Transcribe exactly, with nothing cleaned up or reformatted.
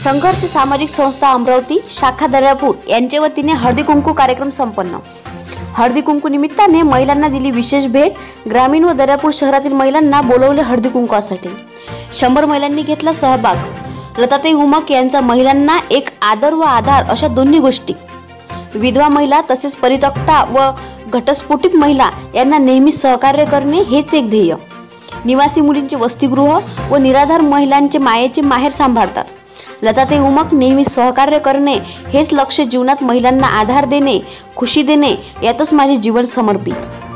संघर्ष सामाजिक संस्था अमरावती शाखा दर्यापूर यांच्या वतीने हळदी कुंकू कार्यक्रम संपन्न। हळदी कुंकू निमित्ताने महिलांना दिली विशेष भेट। ग्रामीण व दर्यापूर शहरातील महिलांना बोलवले हळदी कुंकवासाठी। शंभर महिलांनी घेतला सहभाग। लताताई उमक यांचा महिलांना एक आदर व आधार अशा दोन्ही गोष्टी। विधवा महिला तसेच परित्यक्ता व घटस्फोटित महिला यांना नेहमी सहकार्य करणे हेच एक ध्येय। निवासी मुलींचे वसतिगृह व निराधार महिलांचे मायेचे माहेर सांभाळतात। लताताई उमक नेहमी सहकार्य करणे हेच लक्ष्य। जीवनात महिलांना आधार देणे, खुशी देणे यातच माझे जीवन समर्पित।